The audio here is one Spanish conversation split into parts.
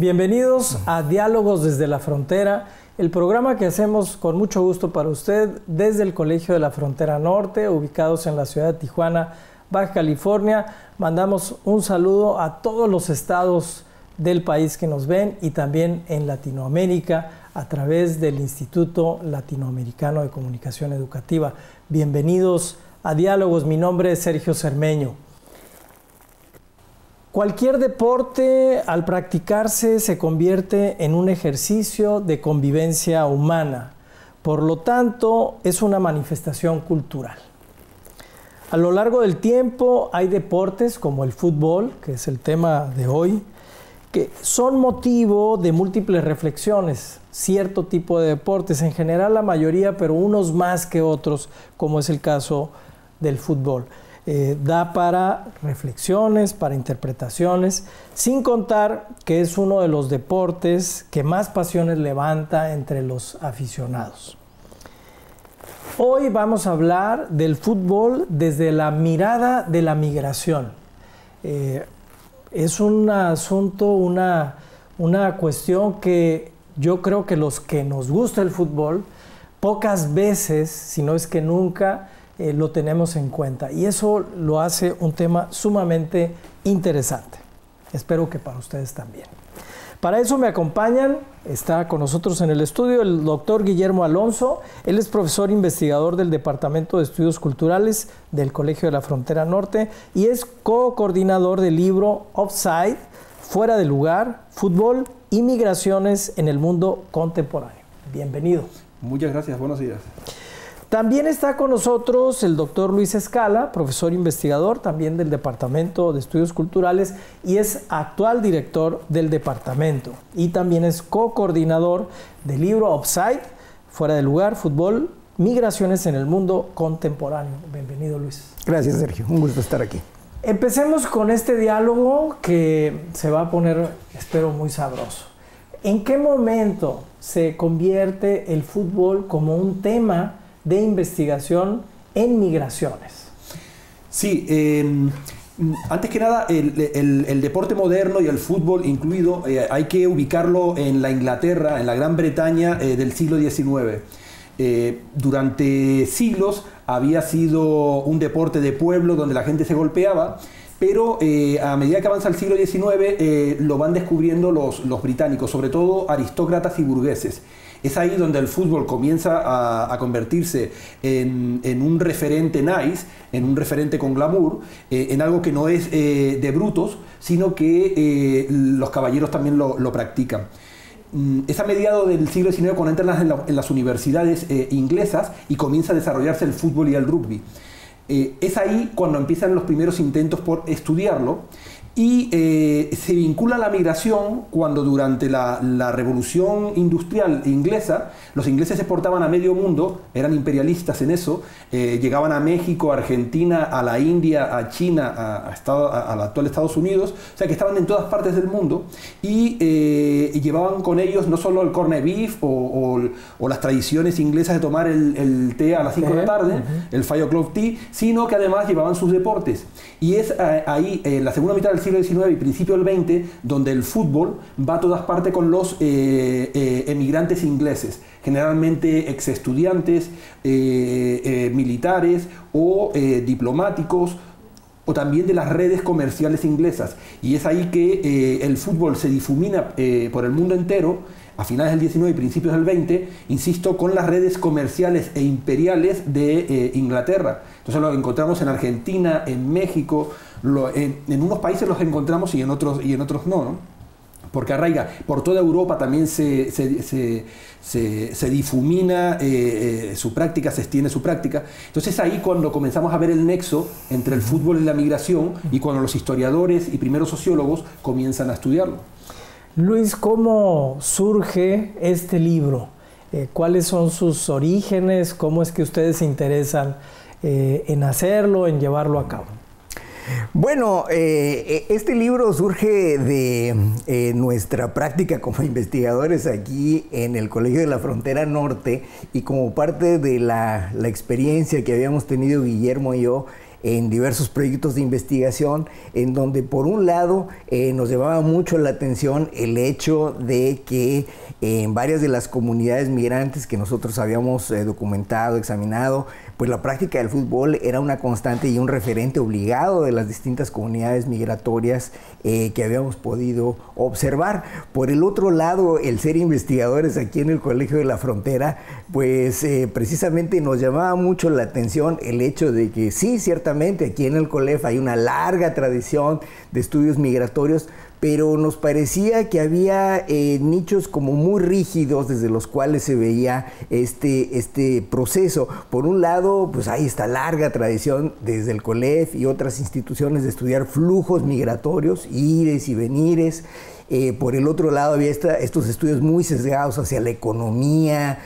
Bienvenidos a Diálogos desde la Frontera, el programa que hacemos con mucho gusto para usted desde el Colegio de la Frontera Norte, ubicados en la ciudad de Tijuana, Baja California. Mandamos un saludo a todos los estados del país que nos ven y también en Latinoamérica a través del Instituto Latinoamericano de Comunicación Educativa. Bienvenidos a Diálogos, mi nombre es Sergio Cermeño. Cualquier deporte al practicarse se convierte en un ejercicio de convivencia humana, por lo tanto es una manifestación cultural. A lo largo del tiempo hay deportes como el fútbol, que es el tema de hoy, que son motivo de múltiples reflexiones, cierto tipo de deportes, en general la mayoría, pero unos más que otros, como es el caso del fútbol. Da para reflexiones, para interpretaciones, sin contar que es uno de los deportes que más pasiones levanta entre los aficionados. Hoy vamos a hablar del fútbol desde la mirada de la migración. Es un asunto, una cuestión que yo creo que los que nos gusta el fútbol, pocas veces, si no es que nunca, lo tenemos en cuenta. Y eso lo hace un tema sumamente interesante. Espero que para ustedes también. Para eso me acompañan, está con nosotros en el estudio el doctor Guillermo Alonso. Él es profesor investigador del Departamento de Estudios Culturales del Colegio de la Frontera Norte y es co-coordinador del libro Offside, Fuera de Lugar, Fútbol y Migraciones en el Mundo Contemporáneo. Bienvenido. Muchas gracias, buenos días. También está con nosotros el doctor Luis Escala, profesor investigador también del Departamento de Estudios Culturales y es actual director del departamento. Y también es co-coordinador del libro Offside, Fuera de Lugar, Fútbol, Migraciones en el Mundo Contemporáneo. Bienvenido, Luis. Gracias, Sergio. Un gusto estar aquí. Empecemos con este diálogo que se va a poner, espero, muy sabroso. ¿En qué momento se convierte el fútbol como un tema de investigación en migraciones? Sí, antes que nada, el deporte moderno y el fútbol incluido, hay que ubicarlo en la Inglaterra, en la Gran Bretaña del siglo XIX. Durante siglos había sido un deporte de pueblo donde la gente se golpeaba, pero a medida que avanza el siglo XIX lo van descubriendo los británicos, sobre todo aristócratas y burgueses. Es ahí donde el fútbol comienza a convertirse en un referente nice, en un referente con glamour, en algo que no es de brutos, sino que los caballeros también lo practican. Es a mediados del siglo XIX cuando entran en las universidades inglesas y comienza a desarrollarse el fútbol y el rugby. Es ahí cuando empiezan los primeros intentos por estudiarlo y se vincula a la migración cuando durante la revolución industrial inglesa los ingleses exportaban a medio mundo, eran imperialistas en eso, llegaban a México, a Argentina, a la India, a China, al actual Estados Unidos, o sea que estaban en todas partes del mundo y llevaban con ellos no solo el corned beef o las tradiciones inglesas de tomar el té a las 5 de la tarde, el 5 o'clock tea, sino que además llevaban sus deportes. Y es ahí, en la segunda mitad del siglo XIX y principio del XX, donde el fútbol va a todas partes con los emigrantes ingleses, generalmente ex estudiantes, militares o diplomáticos, o también de las redes comerciales inglesas. Y es ahí que el fútbol se difumina por el mundo entero, a finales del XIX y principios del XX, insisto, con las redes comerciales e imperiales de Inglaterra. Entonces lo encontramos en Argentina, en México, en unos países los encontramos y en otros no, ¿no? Porque arraiga, por toda Europa también se difumina su práctica, se extiende su práctica. Entonces ahí cuando comenzamos a ver el nexo entre el fútbol y la migración y cuando los historiadores y primeros sociólogos comienzan a estudiarlo. Luis, ¿cómo surge este libro? ¿Cuáles son sus orígenes? ¿Cómo es que ustedes se interesan en hacerlo, en llevarlo a cabo? Bueno, este libro surge de nuestra práctica como investigadores aquí en el Colegio de la Frontera Norte y como parte de la experiencia que habíamos tenido Guillermo y yo en diversos proyectos de investigación, en donde por un lado nos llamaba mucho la atención el hecho de que en varias de las comunidades migrantes que nosotros habíamos documentado, examinado, pues la práctica del fútbol era una constante y un referente obligado de las distintas comunidades migratorias que habíamos podido observar. Por el otro lado, el ser investigadores aquí en el Colegio de la Frontera, pues precisamente nos llamaba mucho la atención el hecho de que sí, ciertamente aquí en el COLEF hay una larga tradición de estudios migratorios, pero nos parecía que había nichos como muy rígidos desde los cuales se veía este proceso. Por un lado, pues hay esta larga tradición desde el COLEF y otras instituciones de estudiar flujos migratorios, ires y venires. Por el otro lado había estos estudios muy sesgados hacia la economía,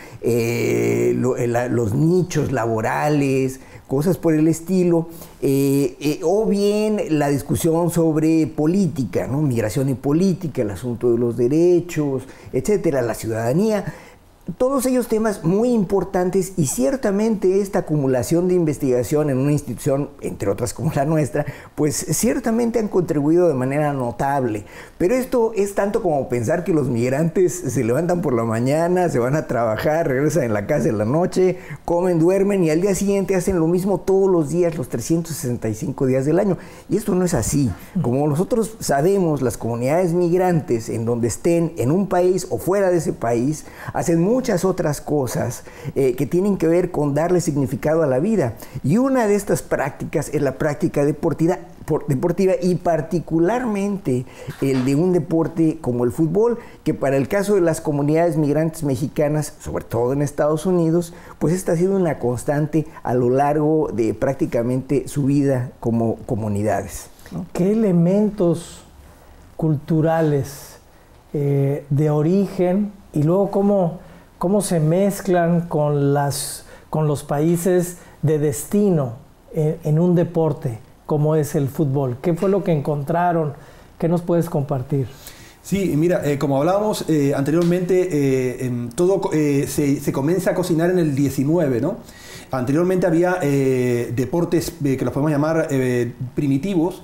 los nichos laborales, cosas por el estilo, o bien la discusión sobre política, ¿no? Migración y política, el asunto de los derechos, etcétera, la ciudadanía. Todos ellos temas muy importantes, y ciertamente esta acumulación de investigación en una institución, entre otras como la nuestra, pues ciertamente han contribuido de manera notable. Pero esto es tanto como pensar que los migrantes se levantan por la mañana, se van a trabajar, regresan en la casa en la noche, comen, duermen y al día siguiente hacen lo mismo todos los días, los 365 días del año. Y esto no es así. Como nosotros sabemos, las comunidades migrantes, en donde estén, en un país o fuera de ese país, hacen muchas otras cosas que tienen que ver con darle significado a la vida. Y una de estas prácticas es la práctica deportiva y particularmente el de un deporte como el fútbol, que para el caso de las comunidades migrantes mexicanas, sobre todo en Estados Unidos, pues esta ha sido una constante a lo largo de prácticamente su vida como comunidades, ¿no? ¿Qué elementos culturales de origen y luego cómo se mezclan con los países de destino en un deporte como es el fútbol? ¿Qué fue lo que encontraron? ¿Qué nos puedes compartir? Sí, mira, como hablábamos anteriormente, todo se comienza a cocinar en el 19, ¿no? Anteriormente había deportes que los podemos llamar primitivos,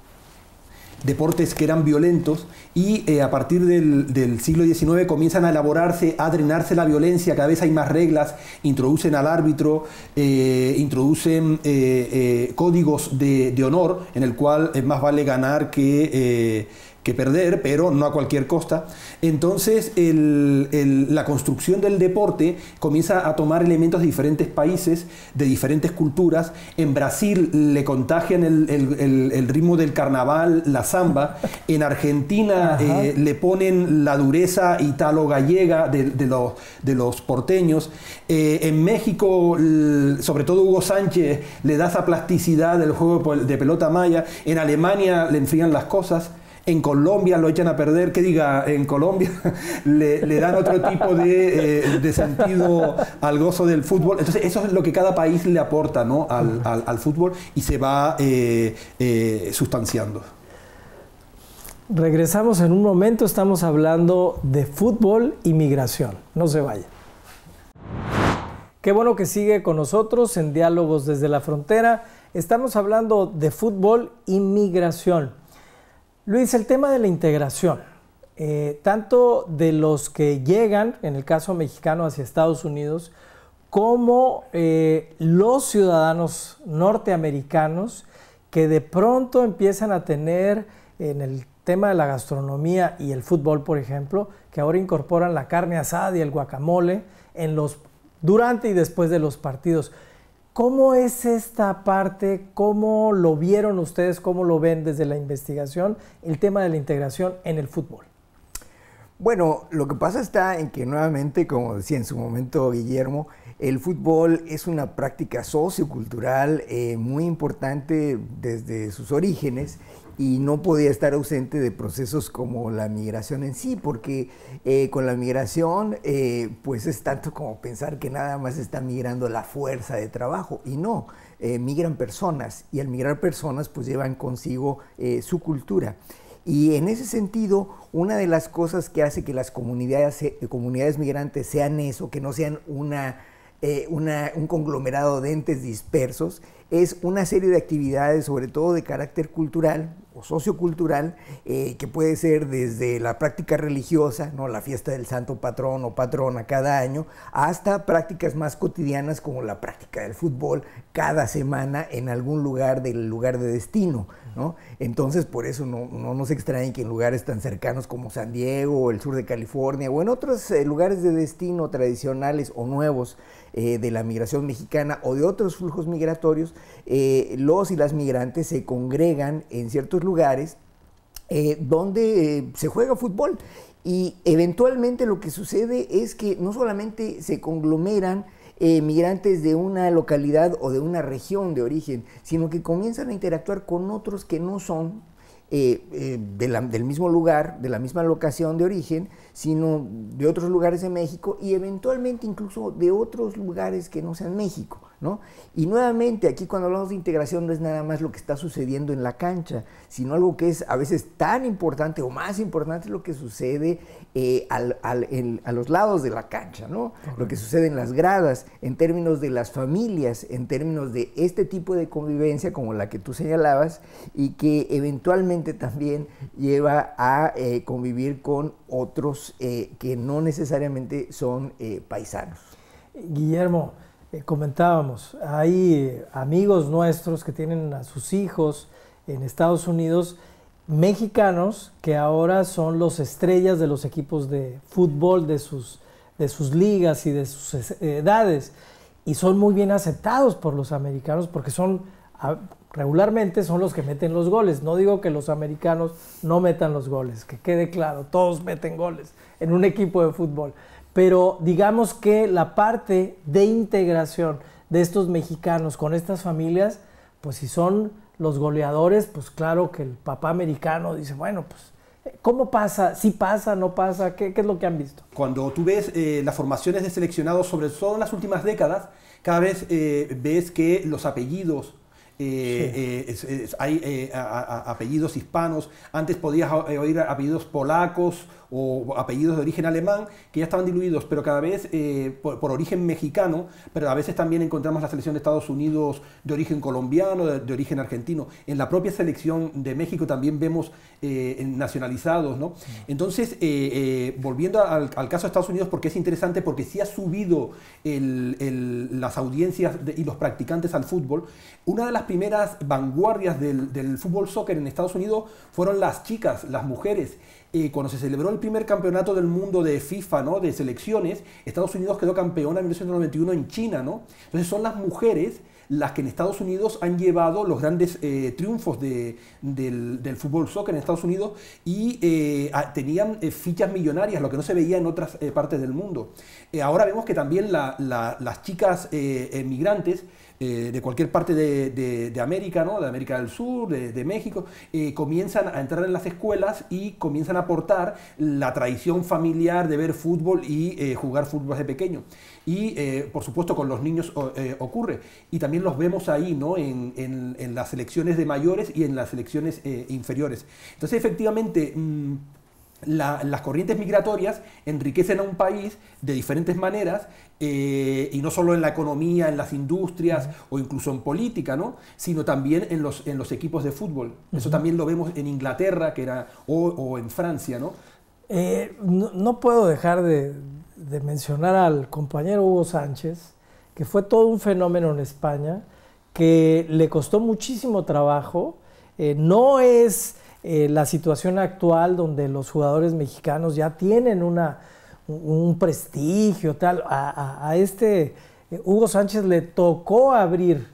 deportes que eran violentos, y a partir del siglo XIX comienzan a elaborarse, a drenarse la violencia, cada vez hay más reglas, introducen al árbitro, introducen códigos de honor, en el cual es más vale ganar que perder, pero no a cualquier costa. Entonces la construcción del deporte comienza a tomar elementos de diferentes países, de diferentes culturas. En Brasil le contagian el ritmo del carnaval, la samba. En Argentina le ponen la dureza italo-gallega de los porteños. En México, sobre todo Hugo Sánchez, le da esa plasticidad del juego de pelota maya. En Alemania le enfrían las cosas. En Colombia lo echan a perder, en Colombia le dan otro tipo de sentido al gozo del fútbol. Entonces eso es lo que cada país le aporta, ¿no? al fútbol, y se va sustanciando. Regresamos en un momento, estamos hablando de fútbol y migración. No se vaya. Qué bueno que sigue con nosotros en Diálogos desde la Frontera. Estamos hablando de fútbol y migración. Luis, el tema de la integración, tanto de los que llegan, en el caso mexicano, hacia Estados Unidos, como los ciudadanos norteamericanos que de pronto empiezan a tener, en el tema de la gastronomía y el fútbol, por ejemplo, que ahora incorporan la carne asada y el guacamole durante y después de los partidos. ¿Cómo es esta parte? ¿Cómo lo vieron ustedes? ¿Cómo lo ven desde la investigación el tema de la integración en el fútbol? Bueno, lo que pasa está en que nuevamente, como decía en su momento Guillermo, el fútbol es una práctica sociocultural muy importante desde sus orígenes, y no podía estar ausente de procesos como la migración en sí, porque con la migración pues es tanto como pensar que nada más está migrando la fuerza de trabajo, y no, migran personas, y al migrar personas pues llevan consigo su cultura. Y en ese sentido, una de las cosas que hace que las comunidades migrantes sean eso, que no sean una un conglomerado de entes dispersos, es una serie de actividades, sobre todo de carácter cultural o sociocultural, que puede ser desde la práctica religiosa, ¿no? La fiesta del santo patrón o patrona cada año, hasta prácticas más cotidianas como la práctica del fútbol cada semana en algún lugar del lugar de destino, ¿no? Entonces, por eso no nos extraña que en lugares tan cercanos como San Diego o el sur de California o en otros lugares de destino tradicionales o nuevos de la migración mexicana o de otros flujos migratorios, los y las migrantes se congregan en ciertos lugares donde se juega fútbol, y eventualmente lo que sucede es que no solamente se conglomeran migrantes de una localidad o de una región de origen, sino que comienzan a interactuar con otros que no son del mismo lugar, de la misma locación de origen, sino de otros lugares de México y eventualmente incluso de otros lugares que no sean México, ¿no? Y nuevamente aquí cuando hablamos de integración no es nada más lo que está sucediendo en la cancha, sino algo que es a veces tan importante o más importante lo que sucede a los lados de la cancha, ¿no? Lo que sucede en las gradas, en términos de las familias, en términos de este tipo de convivencia como la que tú señalabas y que eventualmente también lleva a convivir con otros que no necesariamente son paisanos. Guillermo, comentábamos, hay amigos nuestros que tienen a sus hijos en Estados Unidos, mexicanos, que ahora son los estrellas de los equipos de fútbol de sus ligas y de sus edades, y son muy bien aceptados por los americanos porque regularmente son los que meten los goles. No digo que los americanos no metan los goles, que quede claro, todos meten goles en un equipo de fútbol, pero digamos que la parte de integración de estos mexicanos con estas familias, pues si son los goleadores, pues claro que el papá americano dice, bueno, pues ¿cómo pasa? ¿Sí pasa? ¿No pasa? ¿Qué es lo que han visto? Cuando tú ves las formaciones de seleccionados, sobre todo en las últimas décadas, cada vez ves que los apellidos, hay apellidos hispanos. Antes podías oír apellidos polacos o apellidos de origen alemán que ya estaban diluidos, pero cada vez por origen mexicano, pero a veces también encontramos la selección de Estados Unidos de origen colombiano, de origen argentino. En la propia selección de México también vemos nacionalizados, ¿no? Entonces, volviendo al caso de Estados Unidos, porque es interesante, porque sí ha subido las audiencias y los practicantes al fútbol. Una de las primeras vanguardias del fútbol soccer en Estados Unidos fueron las chicas, las mujeres. Cuando se celebró el primer campeonato del mundo de FIFA, ¿no?, de selecciones, Estados Unidos quedó campeona en 1991 en China, ¿no? Entonces son las mujeres las que en Estados Unidos han llevado los grandes triunfos del fútbol soccer en Estados Unidos y tenían fichas millonarias, lo que no se veía en otras partes del mundo. Ahora vemos que también las chicas migrantes de cualquier parte de América, ¿no?, de América del Sur, de México, comienzan a entrar en las escuelas y comienzan a aportar la tradición familiar de ver fútbol y jugar fútbol desde pequeño. Y por supuesto con los niños ocurre. Y también los vemos ahí, ¿no?, en las selecciones de mayores y en las selecciones inferiores. Entonces efectivamente las corrientes migratorias enriquecen a un país de diferentes maneras, y no solo en la economía, en las industrias o incluso en política, ¿no?, sino también en los equipos de fútbol. Eso también lo vemos en Inglaterra o en Francia, ¿no? No puedo dejar de mencionar al compañero Hugo Sánchez, que fue todo un fenómeno en España, que le costó muchísimo trabajo. No es la situación actual donde los jugadores mexicanos ya tienen un prestigio, tal. A Hugo Sánchez le tocó abrir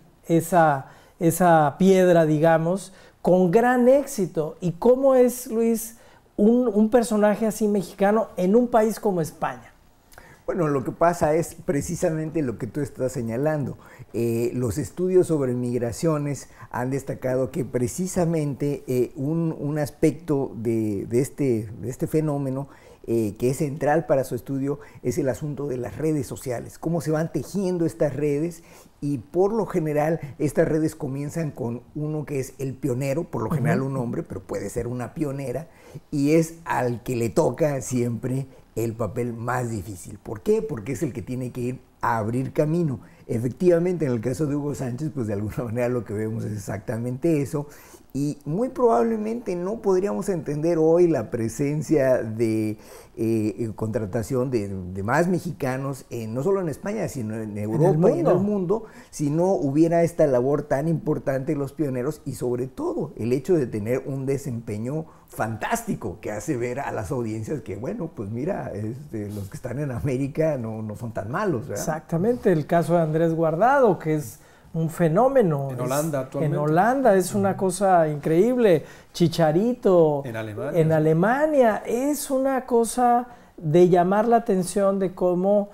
esa piedra, digamos, con gran éxito. ¿Y cómo es, Luis, un personaje así mexicano en un país como España? Bueno, lo que pasa es precisamente lo que tú estás señalando. Los estudios sobre migraciones han destacado que precisamente un aspecto de este fenómeno que es central para su estudio es el asunto de las redes sociales, cómo se van tejiendo estas redes, y por lo general estas redes comienzan con uno que es el pionero, por lo general un hombre, pero puede ser una pionera, y es al que le toca siempre el papel más difícil. ¿Por qué? Porque es el que tiene que ir a abrir camino. Efectivamente, en el caso de Hugo Sánchez, pues de alguna manera lo que vemos es exactamente eso. Y muy probablemente no podríamos entender hoy la presencia de contratación de más mexicanos, no solo en España, sino en Europa y en el mundo, si no hubiera esta labor tan importante de los pioneros y sobre todo el hecho de tener un desempeño fantástico que hace ver a las audiencias que, bueno, pues mira, los que están en América no son tan malos, ¿verdad? Exactamente, el caso de Andrés Guardado, que es un fenómeno. En Holanda actualmente. En Holanda es una cosa increíble. Chicharito. En Alemania. Es una cosa de llamar la atención de cómo,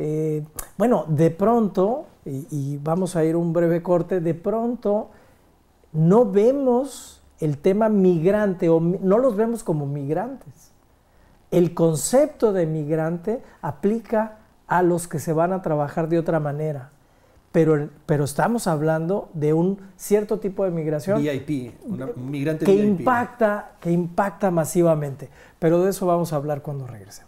bueno, de pronto, y vamos a ir un breve corte, de pronto no vemos el tema migrante, o no los vemos como migrantes. El concepto de migrante aplica a los que se van a trabajar de otra manera. Pero estamos hablando de un cierto tipo de migración VIP, un migrante que VIP. impacta masivamente. Pero de eso vamos a hablar cuando regresemos.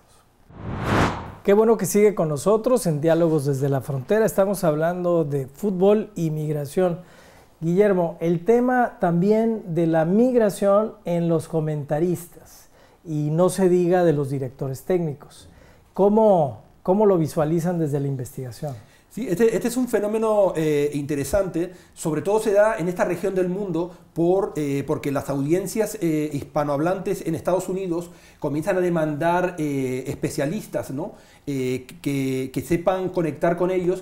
Qué bueno que sigue con nosotros en Diálogos desde la Frontera. Estamos hablando de fútbol y migración. Guillermo, el tema también de la migración en los comentaristas y no se diga de los directores técnicos. ¿Cómo lo visualizan desde la investigación? Sí, este es un fenómeno interesante, sobre todo se da en esta región del mundo porque las audiencias hispanohablantes en Estados Unidos comienzan a demandar especialistas, ¿no? Que sepan conectar con ellos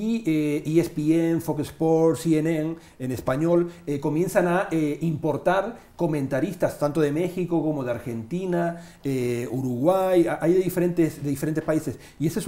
y ESPN, Fox Sports, CNN en español comienzan a importar comentaristas tanto de México como de Argentina, Uruguay, hay de diferentes países y ese es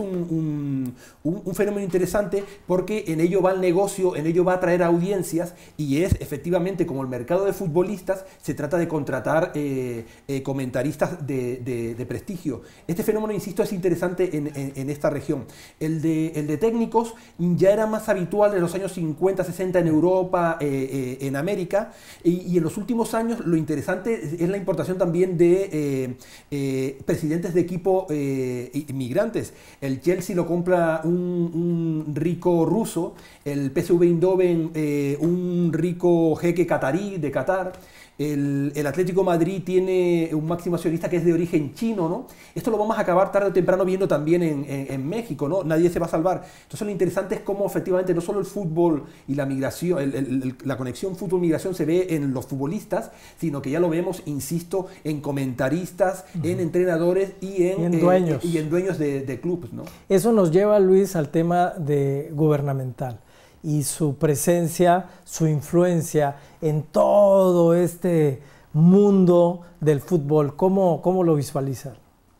un fenómeno interesante porque en ello va el negocio, en ello va a atraer audiencias y es efectivamente como el mercado de futbolistas, se trata de contratar comentaristas de prestigio. Este fenómeno, insisto, es interesante en esta región. El de técnicos ya era más habitual en los años 50, 60 en Europa, en América, y en los últimos años lo interesante es la importación también de presidentes de equipo inmigrantes. El Chelsea lo compra un rico ruso, el PSV Eindhoven un rico jeque catarí de Qatar. El Atlético Madrid tiene un máximo accionista que es de origen chino, ¿no? Esto lo vamos a acabar tarde o temprano viendo también en México, ¿no? Nadie se va a salvar. Entonces lo interesante es cómo efectivamente no solo el fútbol y la migración, la conexión fútbol-migración se ve en los futbolistas, sino que ya lo vemos, insisto, en comentaristas, en entrenadores y en dueños de clubes, ¿no? Eso nos lleva, Luis, al tema gubernamental y su presencia, su influencia en todo este mundo del fútbol. ¿Cómo lo visualizan?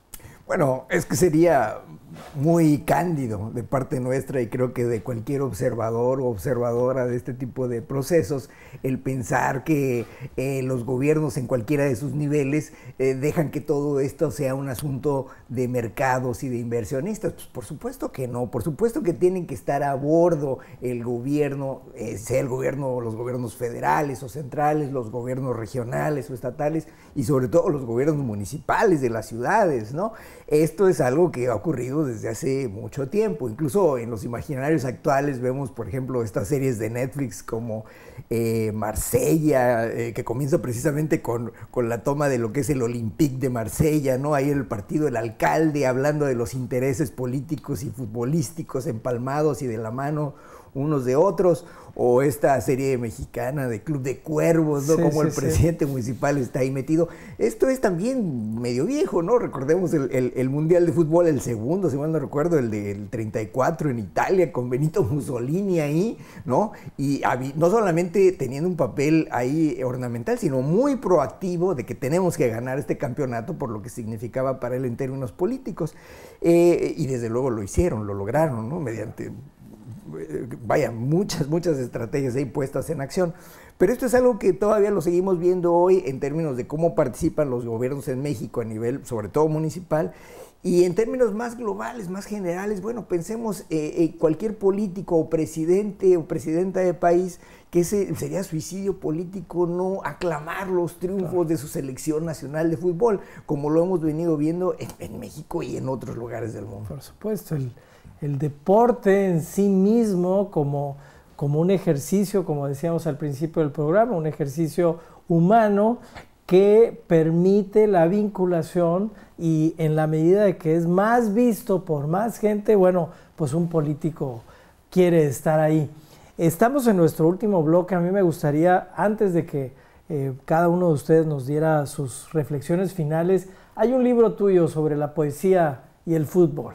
Bueno, es que sería muy cándido de parte nuestra y creo que de cualquier observador o observadora de este tipo de procesos el pensar que los gobiernos en cualquiera de sus niveles dejan que todo esto sea un asunto de mercados y de inversionistas. Pues por supuesto que no, por supuesto que tienen que estar a bordo el gobierno, sea el gobierno, los gobiernos federales o centrales, los gobiernos regionales o estatales y sobre todo los gobiernos municipales de las ciudades, ¿no? Esto es algo que ha ocurrido desde hace mucho tiempo, incluso en los imaginarios actuales vemos, por ejemplo, estas series de Netflix como Marsella, que comienza precisamente con la toma de lo que es el Olympique de Marsella, ¿no? Ahí el partido, el alcalde hablando de los intereses políticos y futbolísticos empalmados y de la mano unos de otros, o esta serie mexicana de Club de Cuervos, ¿no? Como el presidente municipal está ahí metido. Esto es también medio viejo, ¿no? Recordemos el Mundial de Fútbol, el segundo, si mal no recuerdo, el del 34 en Italia, con Benito Mussolini ahí, ¿no? Y no solamente teniendo un papel ahí ornamental, sino muy proactivo de que tenemos que ganar este campeonato por lo que significaba para él en términos políticos. Y desde luego lo hicieron, lo lograron, ¿no? Mediante muchas estrategias ahí puestas en acción, pero esto es algo que todavía lo seguimos viendo hoy en términos de cómo participan los gobiernos en México a nivel, sobre todo municipal, y en términos más globales, más generales. Bueno, pensemos cualquier político o presidente o presidenta de país que sería suicidio político no aclamar los triunfos de su selección nacional de fútbol, como lo hemos venido viendo en México y en otros lugares del mundo. Por supuesto, el deporte en sí mismo como un ejercicio, como decíamos al principio del programa, un ejercicio humano que permite la vinculación y en la medida de que es más visto por más gente, bueno, pues un político quiere estar ahí. Estamos en nuestro último bloque. A mí me gustaría, antes de que cada uno de ustedes nos diera sus reflexiones finales, hay un libro tuyo sobre la poesía y el fútbol.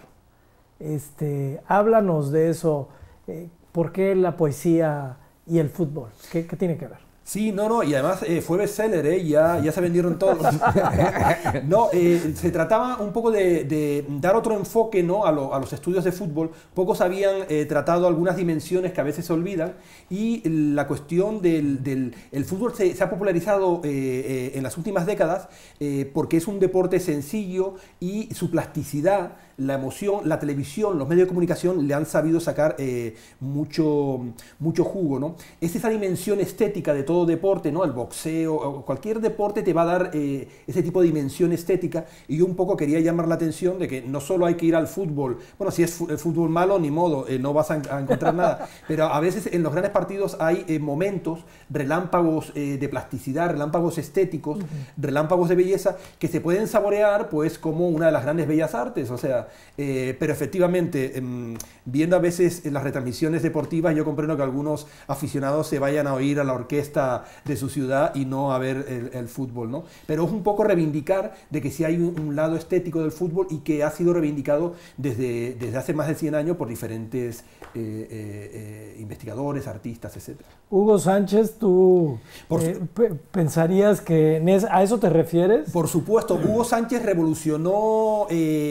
Háblanos de eso. ¿Por qué la poesía y el fútbol? ¿Qué tiene que ver? Sí, no, y además fue bestseller, ya se vendieron todos. No, se trataba un poco de dar otro enfoque, ¿no?, a los estudios de fútbol. Pocos habían tratado algunas dimensiones que a veces se olvidan, y la cuestión del fútbol se ha popularizado en las últimas décadas porque es un deporte sencillo y su plasticidad, la emoción, la televisión, los medios de comunicación le han sabido sacar mucho jugo, ¿no? Es esa dimensión estética de todo deporte, ¿no? El boxeo o cualquier deporte te va a dar ese tipo de dimensión estética, y yo un poco quería llamar la atención de que no solo hay que ir al fútbol, bueno, si es el fútbol malo, ni modo, no vas a encontrar nada, pero a veces en los grandes partidos hay momentos, relámpagos de plasticidad, relámpagos estéticos, relámpagos de belleza que se pueden saborear pues como una de las grandes bellas artes, o sea, pero efectivamente, viendo a veces las retransmisiones deportivas, yo comprendo que algunos aficionados se vayan a oír a la orquesta de su ciudad y no a ver el fútbol, ¿no? Pero es un poco reivindicar de que sí hay un lado estético del fútbol y que ha sido reivindicado desde hace más de 100 años por diferentes investigadores, artistas, etc. Hugo Sánchez, ¿tú pensarías que a eso te refieres? Por supuesto, Hugo Sánchez revolucionó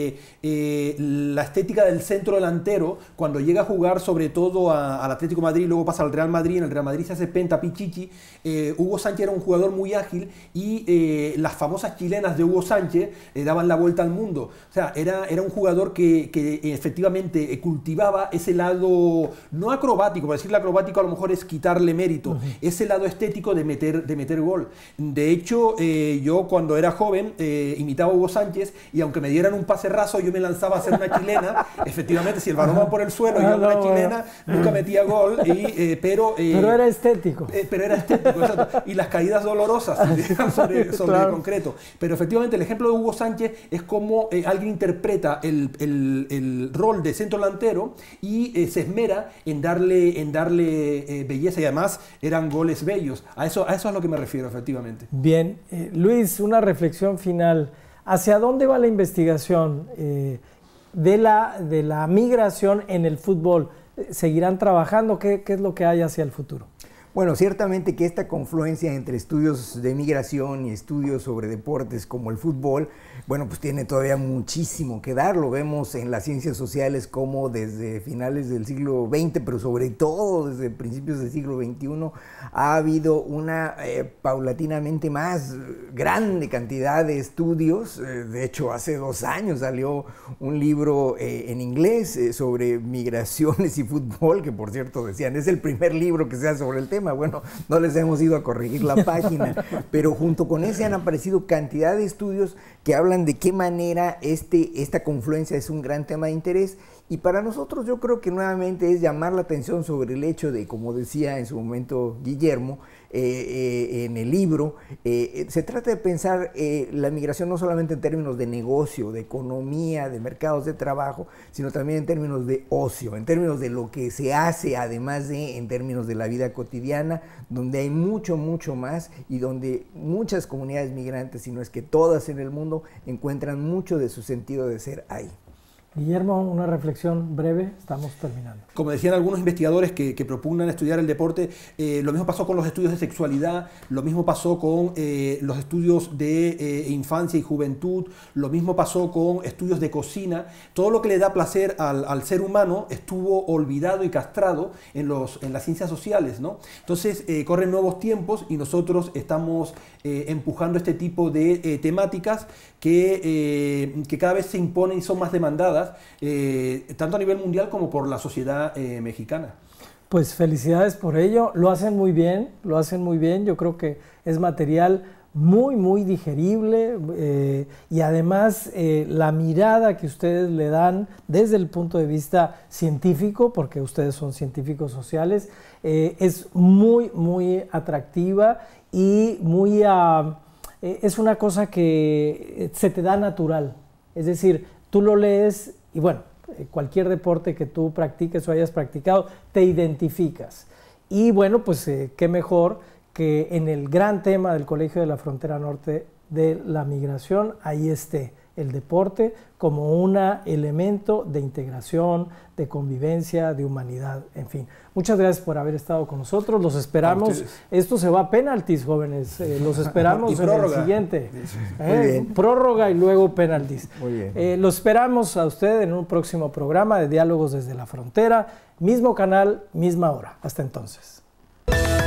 la estética del centro delantero cuando llega a jugar sobre todo al Atlético de Madrid, luego pasa al Real Madrid, en el Real Madrid se hace Penta Pichichi. Hugo Sánchez era un jugador muy ágil y las famosas chilenas de Hugo Sánchez daban la vuelta al mundo. O sea, era un jugador que efectivamente cultivaba ese lado, no acrobático, para decirle acrobático a lo mejor es quitarle mérito, ese lado estético de meter gol. De hecho, yo cuando era joven imitaba a Hugo Sánchez, y aunque me dieran un pase raso, yo me lanzaba a hacer una chilena. Efectivamente, si el balón va por el suelo y yo hago una chilena, nunca metía gol, pero era estético. Pero era estético, exacto. Y las caídas dolorosas sobre el concreto. Pero efectivamente el ejemplo de Hugo Sánchez es como alguien interpreta el rol de centro delantero y se esmera en darle belleza, y además eran goles bellos. A eso es a lo que me refiero, efectivamente. Bien, Luis, una reflexión final. ¿Hacia dónde va la investigación de la migración en el fútbol? ¿Seguirán trabajando? ¿Qué es lo que hay hacia el futuro? Bueno, ciertamente que esta confluencia entre estudios de migración y estudios sobre deportes como el fútbol, bueno, pues tiene todavía muchísimo que dar. Lo vemos en las ciencias sociales como desde finales del siglo XX, pero sobre todo desde principios del siglo XXI, ha habido una paulatinamente más grande cantidad de estudios. De hecho, hace 2 años salió un libro en inglés sobre migraciones y fútbol, que por cierto decían, es el primer libro que se hace sobre el tema. Bueno, no les hemos ido a corregir la página, pero junto con ese han aparecido cantidad de estudios que hablan de qué manera esta confluencia es un gran tema de interés. Y para nosotros yo creo que nuevamente es llamar la atención sobre el hecho de, como decía en su momento Guillermo, en el libro, se trata de pensar la migración no solamente en términos de negocio, de economía, de mercados de trabajo, sino también en términos de ocio, en términos de lo que se hace, además de en términos de la vida cotidiana, donde hay mucho más y donde muchas comunidades migrantes, si no es que todas en el mundo, encuentran mucho de su sentido de ser ahí. Guillermo, una reflexión breve, estamos terminando. Como decían algunos investigadores que propugnan estudiar el deporte, lo mismo pasó con los estudios de sexualidad, lo mismo pasó con los estudios de infancia y juventud, lo mismo pasó con estudios de cocina. Todo lo que le da placer al ser humano estuvo olvidado y castrado en las ciencias sociales, ¿no? Entonces corren nuevos tiempos y nosotros estamos empujando este tipo de temáticas que cada vez se imponen y son más demandadas, tanto a nivel mundial como por la sociedad mexicana. Pues felicidades por ello, lo hacen muy bien, yo creo que es material muy digerible, y además la mirada que ustedes le dan desde el punto de vista científico, porque ustedes son científicos sociales, es muy atractiva y es una cosa que se te da natural. Es decir, tú lo lees y bueno, cualquier deporte que tú practiques o hayas practicado, te identificas. Y bueno, pues qué mejor que en el gran tema del Colegio de la Frontera Norte de la migración, ahí esté el deporte como un elemento de integración, de convivencia, de humanidad, en fin. Muchas gracias por haber estado con nosotros, los esperamos. Esto se va a penaltis, jóvenes, los esperamos en el siguiente. Prórroga y luego penaltis. Muy bien. Los esperamos a usted en un próximo programa de Diálogos desde la Frontera, mismo canal, misma hora. Hasta entonces.